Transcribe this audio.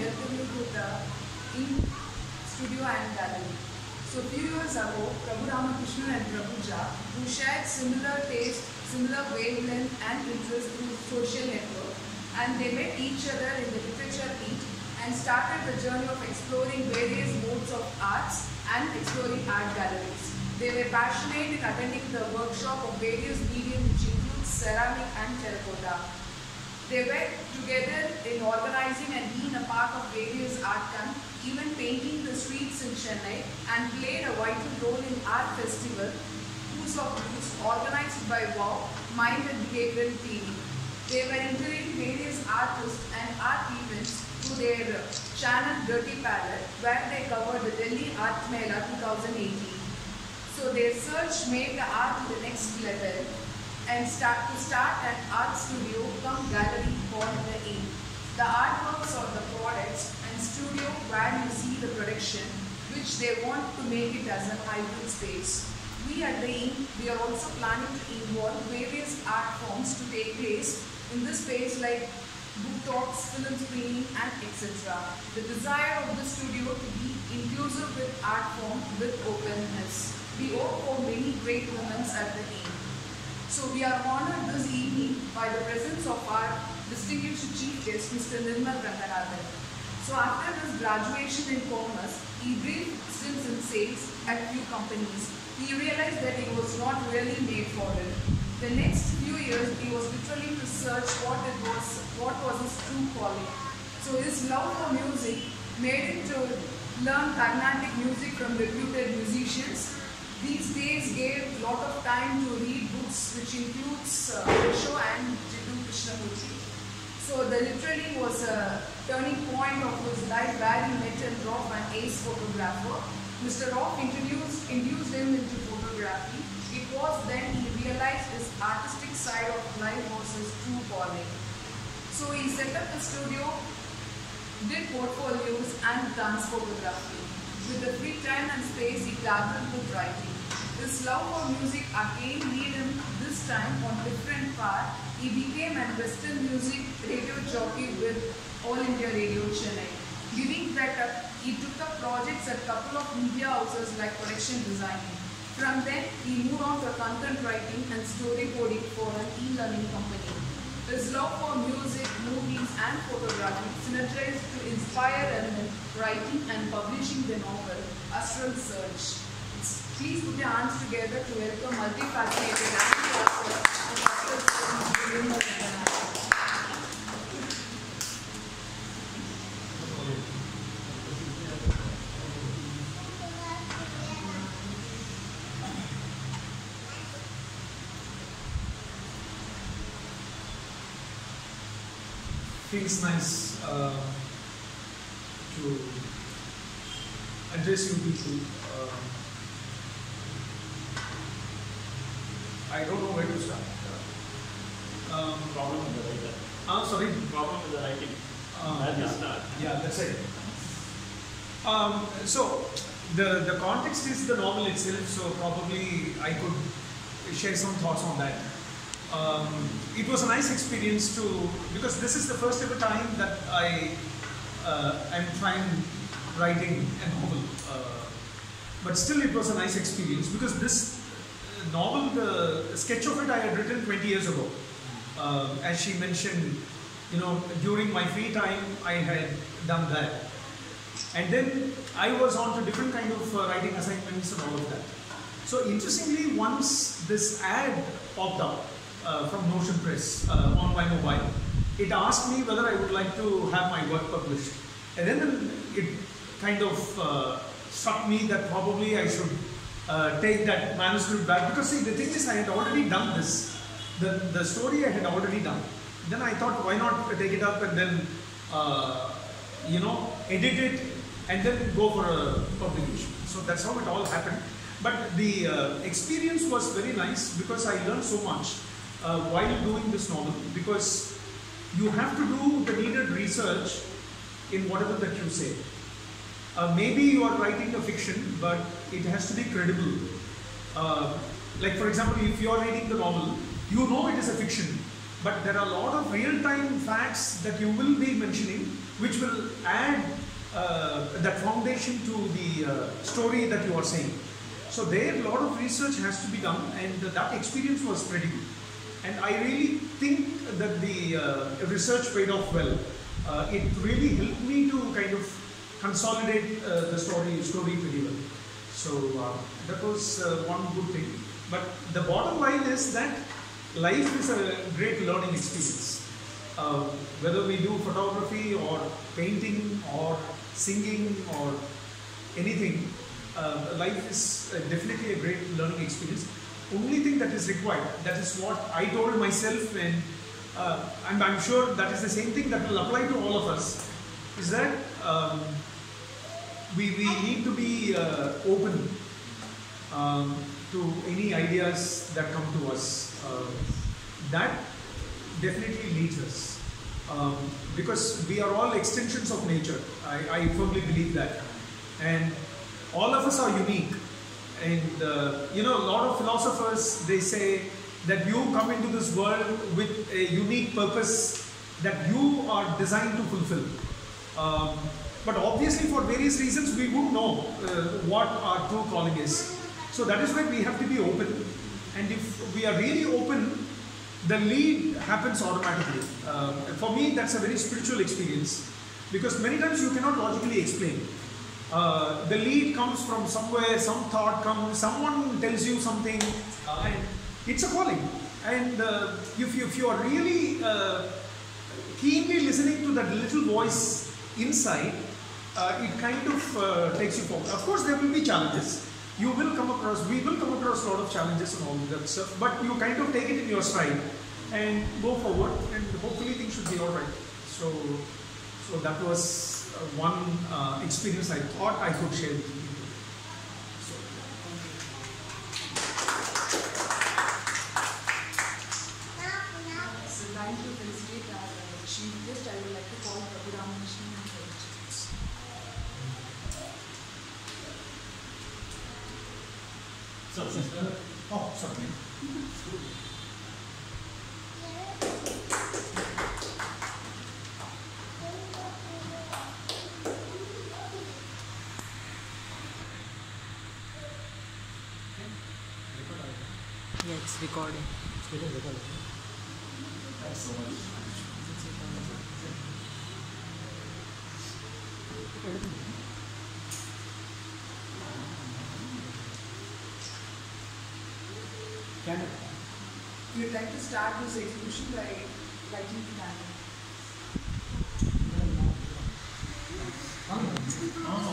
welcome you to the in studio and gallery. So a few years ago, Prabhu Ramakrishnan and Prabhu Jha, who shared similar taste, similar wavelength and interest through social network, and they met each other in the literature meet and started the journey of exploring various modes of arts and exploring art galleries. They were passionate in attending the workshop of various mediums which includes ceramic and terracotta. They were together in organizing and being a part of various art camps, even painting the streets in Chennai, and played a vital role in art festival, whose organized by WOW, Mind and Behavioral TV. They were interviewing various artists and art events through their channel Dirty Palette, where they covered the Delhi Art Mela 2018. So their search made the art to the next level and start an art studio come gallery called The Ink. The artworks of the products and studio where you see the production, which they want to make it as a hybrid space. We at The Ink, we are also planning to involve various art forms to take place in this space like book talks, film screening and etc. The desire of the studio to be inclusive with art form with openness. We hope for many great moments at The Ink. So we are honored this evening by the presence of our distinguished chief guest, Mr. Nirmal Ranganathan. So after his graduation in commerce, he briefed stints in sales at few companies. He realized that he was not really made for it. The next few years, he was literally to search what was his true calling. So his love for music made him to learn Carnatic music from reputed musicians. These days gave a lot of time to read books which includes Osho and Jiddu Krishnamurti. So the literally was a turning point of his life where he met and Roff, an ace photographer. Mr. Roff introduced him into photography. It was then he realized his artistic side of life was his true calling. So he set up the studio, did portfolios and dance photography. With the free time and space, he dabbled with writing. His love for music again led him this time on different path. He became a Western music radio jockey with All India Radio Chennai. Giving that up, he took up projects at a couple of media houses like production designing. From then, he moved on to content writing and storyboarding for an e-learning company. His love for music, movies and photography synergized to inspire him in writing and publishing the novel Astral Search. Please put your hands together to welcome multifaceted and author of Astral Search, Nirmal Ranganathan. Feels nice to address you people. I don't know where to start. Problem with the writer. Sorry? Problem with the writing. Yeah, that's it. So, the context is the novel itself, so probably I could share some thoughts on that. It was a nice experience because this is the first ever time that I'm trying writing a novel. But still it was a nice experience because this novel, the sketch of it I had written 20 years ago. As she mentioned, during my free time I had done that. And then I was on to different kind of writing assignments and all of that. So interestingly, once this ad popped up, from Notion Press on my mobile. It asked me whether I would like to have my work published. And then it kind of struck me that probably I should take that manuscript back. Because see, the thing is, I had already done this. The story I had already done. Then I thought, why not take it up and then, edit it and then go for a publication. So that's how it all happened. But the experience was very nice because I learned so much. While doing this novel, because you have to do the needed research in whatever that you say. Maybe you are writing a fiction, but it has to be credible. Like for example, if you are reading the novel, you know it is a fiction, but there are a lot of real-time facts that you will be mentioning, which will add that foundation to the story that you are saying. So there, a lot of research has to be done, and that experience was pretty good. And I really think that the research paid off well. It really helped me to kind of consolidate the story pretty well. So that was one good thing. But the bottom line is that life is a great learning experience. Whether we do photography or painting or singing or anything, life is definitely a great learning experience. Only thing that is required, that is what I told myself, and I'm sure that is the same thing that will apply to all of us, is that we need to be open to any ideas that come to us. That definitely leads us. Because we are all extensions of nature. I firmly believe that. And all of us are unique. And you know, a lot of philosophers, they say that you come into this world with a unique purpose that you are designed to fulfill. But obviously for various reasons we wouldn't know what our true calling is. So that is why we have to be open. And if we are really open, the lead happens automatically. For me, that's a very spiritual experience, because many times you cannot logically explain. The lead comes from somewhere, some thought comes, someone tells you something, and it's a calling. And if you are really keenly listening to that little voice inside, it kind of takes you forward. Of course, there will be challenges. We will come across a lot of challenges and all that stuff, but you kind of take it in your stride and go forward, and hopefully things should be all right. So that was one experience I thought I could share with you. So thank you, felicitate our chief guest. I would like to call Prabhu Ramakrishnan and Prabhu. Oh, sorry. Yeah, it's recording. Thanks so much. We would like to start this exhibition by lighting the candle.